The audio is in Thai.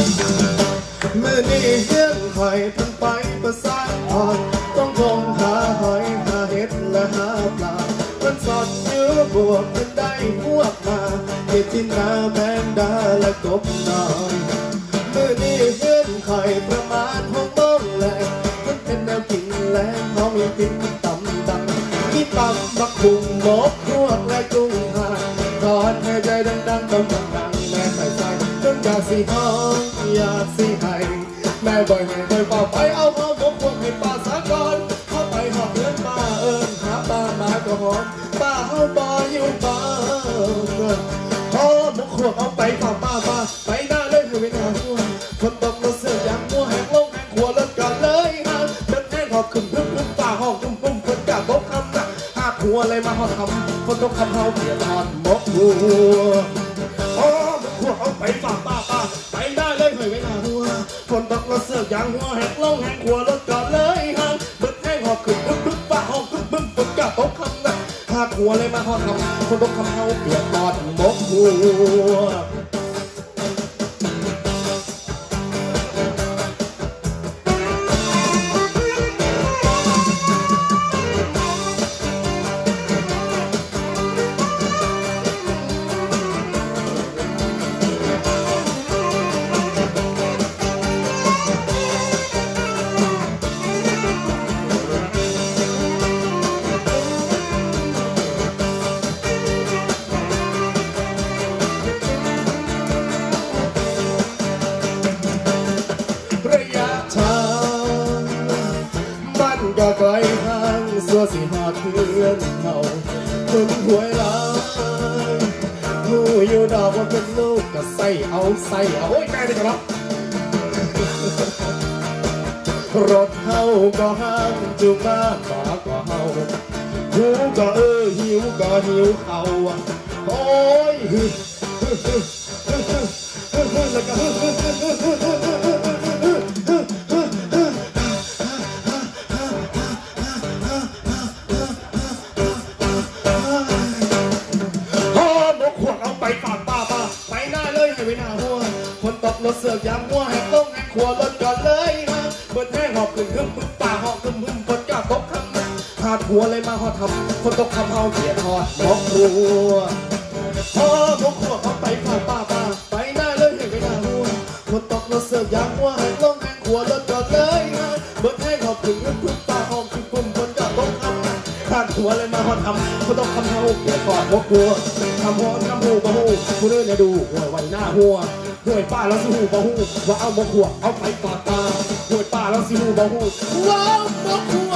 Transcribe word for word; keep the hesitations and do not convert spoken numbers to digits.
เมื่อนี้เฮียนหอยเพิ่นไปประสานอ่อนต้องคงหาหอยหาเห็ดและหาปลาเพิ่นสอดเชื้อบวกเพิ่นได้พวกมาเห็ดที่นาแมงดาและกบน้อยเมื่อนี้เฮียนหอยประมาณหกโมงแลงเพิ่นเป็นแนวกินแรงน้องมีกินตำดังมีตำบักหุ่งหมกพวกและกุ้งหางทอดให้ใจดังๆต้องดังๆแม่ใส่ใจจนอยากสิห้องอยากสิให้แม่บ่อยให้บ่อยป่าไปเอาหอมพวกให้ป่าสาก่อนเข้าไปหอบเดินมาเอิญหาป่ามาก็หอมป่าเฮาบ่อยู่ป่าหอมพวกเอาไปป่าป่าป่าไปหน้าเลยให้เวลาหัวคนตกรถเสือยางมัวแหกลงแหกขัวรถกันเลยฮะเดินแหกหอบขึ้นพึ่งพึ่งป่าหอบกุ้มกุ้มคนกะตกคำนะหาหัวเลยมาหอบคำคนตกคำเฮาเปลี่ยนทอดมกหัวอ๋อพวกเอาไปป่าป่าป่าไปได้เลยให้เวลาหัวคนตกรถเสือยางหัวแหกลงแหกขัวรถกันเลยฮะเดินแหกหอบขึ้นพึ่งพึ่งป่าหอบกุ้มกุ้มคนกะตกคำนะหาหัวเลยมาหอบคำคนตกคำเฮาเปลี่ยนทอดมกหัวก็ไกลห่างสัวสิหอดเพื่อนเขาคนหวยหลายผู้อยู่ดอกว่าเป็นลูกก็ใส่เอาใส่เอาโอ้ยแม่ได้ครับรถเฮาก็ห้างจุงมาหมาก็เฮาหูก็เออหิวก็หิวเขาโอ้ยแล้วก็รถเสือกยางมัวแหกต้องแหกขัวรถก่อนเลยฮะเบิดแห้งหอบขึ้นขึ้นพึ่งป่าหอบขึ้นพึ่งคนกล้าตกคำนะหาดหัวเลยมาหอดทำคนตกคำเฮาเกลียดหอดมกหัวพอมกหัวเขาไปผ่าป่าป่าไปหน้าเลยให้ไปหน้าหัวคนตกรถเสือกยางมัวแหกต้องแหกขัวรถก่อนเลยฮะเบิดแห้งหอบขึ้นขึ้นพึ่งป่าหอบขึ้นพึ่งคนกล้าตกคำนะหาดหัวเลยมาหอดทำคนตกคำเฮาเกลียดหอดมกหัวทำหัวน้ำหูกระหูผู้เดินเนี่ยดูหัวไว้หน้าหัวห่วยป้าแล้วสิหูบ่หูว่าเอามกหัวเอาไปปาดตาห่วยป้าแล้วสิหูบ่หูว้าวมกหัว